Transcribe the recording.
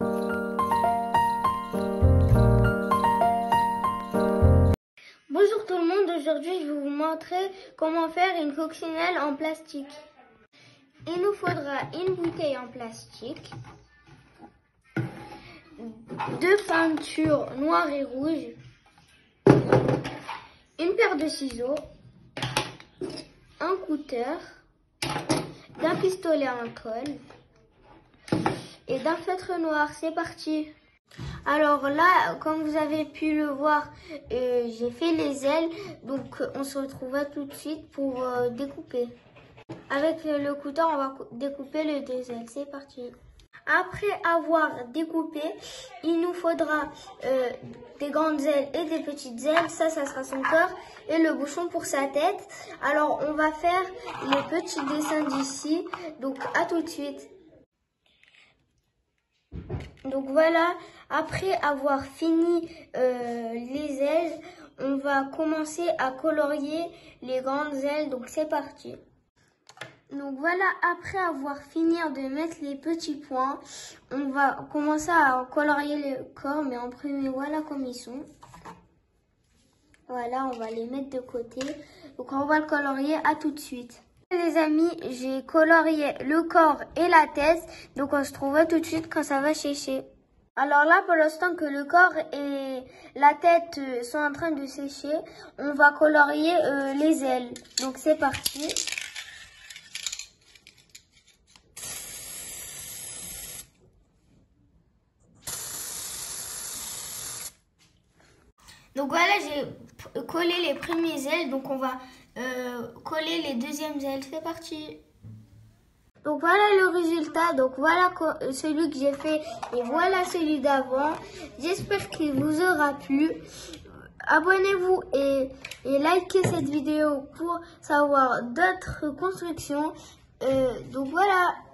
Bonjour tout le monde, aujourd'hui je vais vous montrer comment faire une coccinelle en plastique. Il nous faudra une bouteille en plastique, deux peintures noires et rouges, une paire de ciseaux, un cutter, d'un pistolet en colle et d'un feutre noir. C'est parti! Alors là, comme vous avez pu le voir, j'ai fait les ailes, donc on se retrouvera tout de suite pour découper. Avec le couteau, on va découper les deux ailes. C'est parti. Après avoir découpé, il nous faudra des grandes ailes et des petites ailes. Ça sera son corps et le bouchon pour sa tête. Alors on va faire les petits dessins d'ici. Donc à tout de suite. Donc voilà, après avoir fini les ailes, on va commencer à colorier les grandes ailes. Donc c'est parti. Donc voilà, après avoir fini de mettre les petits points, on va commencer à colorier le corps. Mais en premier, voilà comme ils sont. Voilà, on va les mettre de côté. Donc on va le colorier, à tout de suite. Les amis, j'ai colorié le corps et la tête, donc on se retrouve tout de suite quand ça va sécher. Alors là, pour l'instant que le corps et la tête sont en train de sécher, on va colorier les ailes. Donc c'est parti. Donc voilà, j'ai collé les premières ailes, donc on va coller les deuxièmes ailes. C'est parti. Donc voilà le résultat, donc voilà celui que j'ai fait et voilà celui d'avant. J'espère qu'il vous aura plu. Abonnez-vous et likez cette vidéo pour savoir d'autres constructions. Donc voilà.